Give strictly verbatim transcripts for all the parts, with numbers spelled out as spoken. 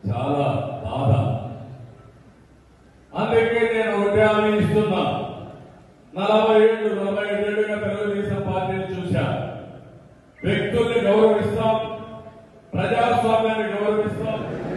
చాలా బాధ. అందుకే నేను ఒకటే హామీ ఇస్తున్నా, నలభై ఏళ్ళు నలభై ఏళ్ళుగా తెలుగుదేశం పార్టీని చూశా. వ్యక్తుల్ని గౌరవిస్తాం, ప్రజాస్వామ్యాన్ని గౌరవిస్తాం.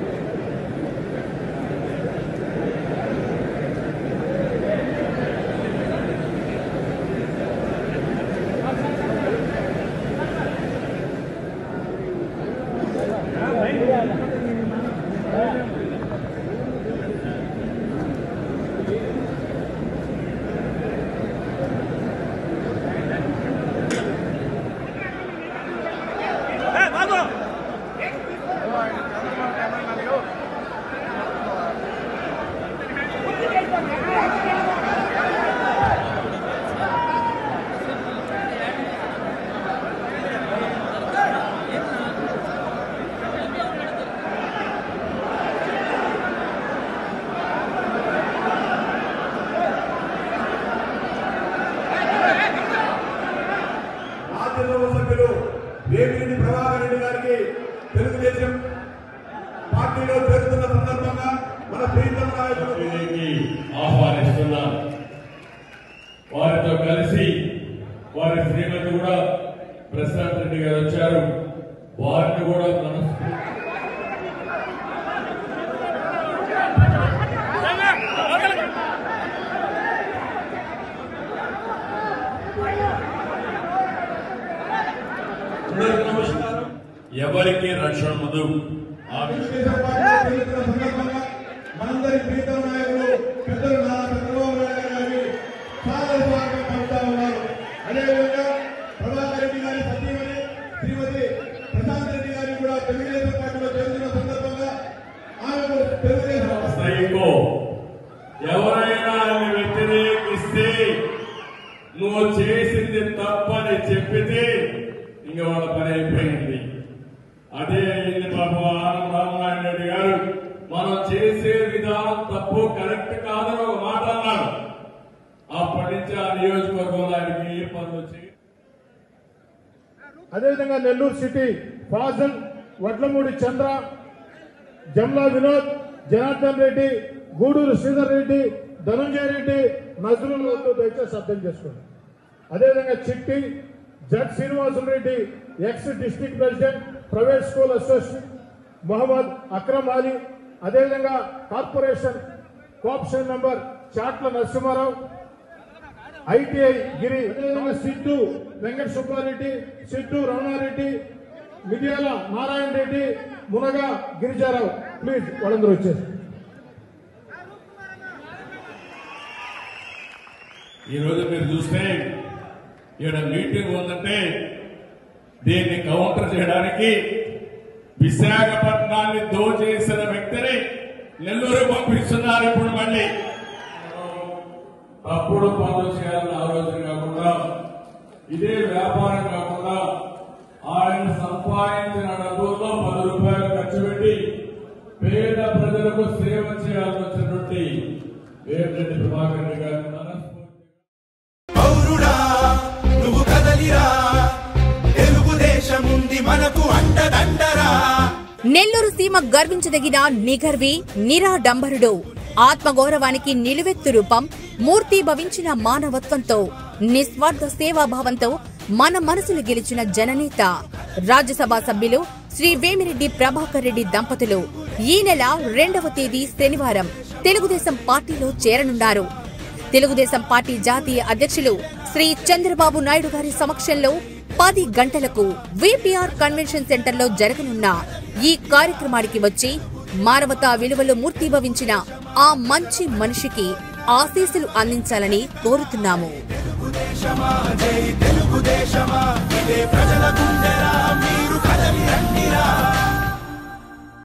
సభ్యులు వేమిరెడ్డి ప్రభాకర్ రెడ్డి గారికి తెలుగుదేశం పార్టీలో చేరుతున్న సందర్భంగా మన ప్రీతం నాయకులకి ఆహ్వానిస్తున్నాం. వారితో కలిసి వారి శ్రీమతి కూడా ప్రశాంత్ రెడ్డి గారు వచ్చారు. వారిని కూడా మనసు ఎవరికి రక్షణ ముందు మనందరి ప్రీతం నాయకులు పెద్దలు నారా చంద్రబాబు నాయుడు గారికి చాలా స్వాగతం పలుకుతా ఉన్నారు. అదేవిధంగా ప్రభాకర్ రెడ్డి గారి సతీమణి శ్రీమతి ప్రశాంత్ రెడ్డి గారికి కూడా తెలుగుదేశం పార్టీలో చేరుతున్న సందర్భంగా ఆమెకు తెలుగుదేశం ఎవరైనా వ్యతిరేకిస్తే నువ్వు చేసింది తప్పని చెప్పితే ఇంక వాళ్ళ పని అయిపోయింది. అదే అయింది బాబు ఆనం రామనారాయణ రెడ్డి గారు. మనం చేసే విధానం తప్పు, కరెక్ట్ కాదని ఒక మాట అన్నాడు. అప్పటి నుంచి ఆ నియోజకవర్గంలో ఆయనకి ఏ పనులు వచ్చాయి. అదేవిధంగా నెల్లూరు సిటీ ఫాజల్, వడ్లమూడి చంద్ర, జమ్లా వినోద్, జనార్దన్ రెడ్డి, గూడూరు శ్రీధర్ రెడ్డి, ధనంజయ రెడ్డి, నజరుల్ వద్దు దయచేసి అర్థం చేసుకోండి. అదేవిధంగా Chitti Z Srinivasulu Reddy, ex district president private school association Mohammed Akram Ali, అదేవిధంగా corporation cooption member Chatla Narasimharao, ITI Giri, అదేవిధంగా సిద్ధు వెంకట సుబ్బారెడ్డి, సిద్ధు రమణారెడ్డి, మిడియాల నారాయణ రెడ్డి, మునగా గిరిజారావు. ప్లీజ్ వాళ్ళందరూ వచ్చేసి ఈ రోజు మీరు చూస్తే ఇక్కడ మీటింగ్ ఉందంటే దీన్ని కౌంటర్ చేయడానికి విశాఖపట్నాన్ని దోచేసిన వ్యక్తిని నెల్లూరు పంపిస్తున్నారు. ఇప్పుడు మళ్ళీ తప్పుడు పనులు చేయాలని ఆలోచన కాకుండా, ఇదే వ్యాపారం కాకుండా ఆయన సంపాదించిన డబ్బుల్లో పది రూపాయలు ఖర్చు పెట్టి పేద ప్రజలకు సేవ చేయాల్సి వచ్చినటువంటి వేమిరెడ్డి ప్రభాకర్ రెడ్డి గారిని నెల్లూరు సీమ గర్వించదగిన నిగర్వి నిరాడంబరుడు, ఆత్మగౌరవానికి నిలువెత్తు రూపం, మూర్తి భవించిన మానవత్వంతో, నిస్వార్థ సేవాభావంతో మన మనసులు గెలిచిన జననేత, రాజ్యసభ సభ్యులు శ్రీ వేమిరెడ్డి ప్రభాకర్ రెడ్డి దంపతులు ఈ నెల రెండవ తేదీ శనివారం తెలుగుదేశం పార్టీలో చేరనున్నారు. తెలుగుదేశం పార్టీ జాతీయ అధ్యక్షులు శ్రీ చంద్రబాబు నాయుడు గారి సమక్షంలో పది గంటలకు విపిఆర్ కన్వెన్షన్ సెంటర్లో జరగనున్న ఈ కార్యక్రమానికి వచ్చి మానవతా విలువలు మూర్తిభవించిన ఆ మంచి మనిషికి ఆశీస్సులు అందించాలని కోరుతున్నాము. తెలుగుదేశమా జై తెలుగుదేశమా ఇదే ప్రజల గుండెరా మీరు కదలి రండిరా.